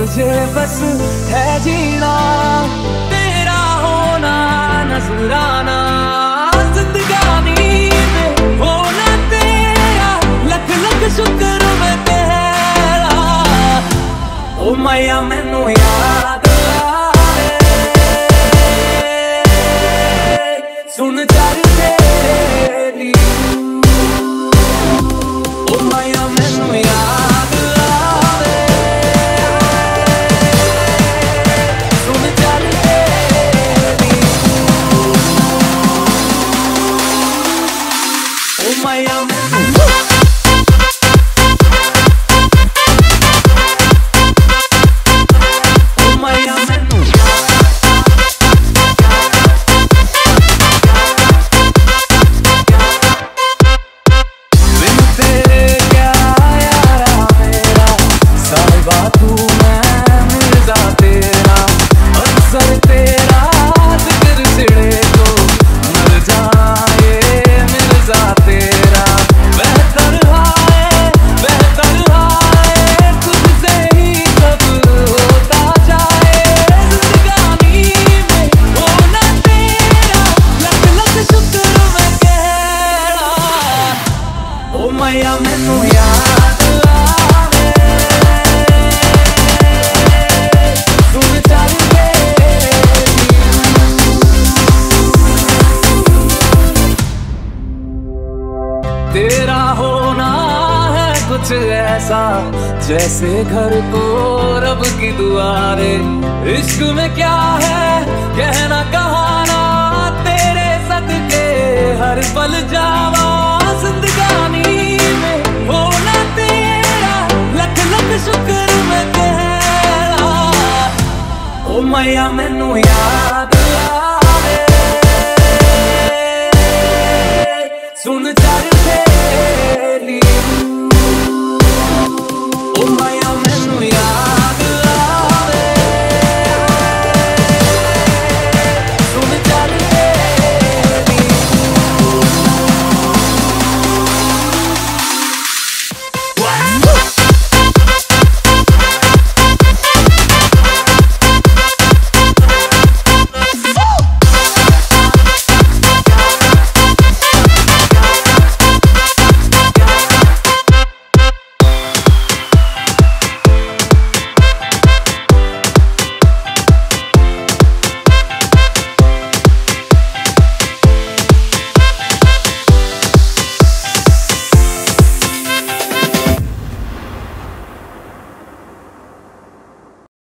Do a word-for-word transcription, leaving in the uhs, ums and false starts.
मुझे बस है जीना, तेरा होना नजराना, जिंदगानी में होना तेरा, लख लख शुक्र मैं तेरा। ओ माया मैनू याद आवे, सुन चल तेरी। ओ माया मैनू याद आवे, सुन चल तेरी। ओ माया मैनू माया मैनू याद आवे, सुन चल तेरी। तेरा होना है कुछ ऐसा जैसे घर को रब की दुआरे। इश्क में क्या है कहना कहाना, तेरे सदके हर पल जावा, जिंदगानी होना तेरा, लख लख शुक्र मैं तेरा। ओ माया मैनू याद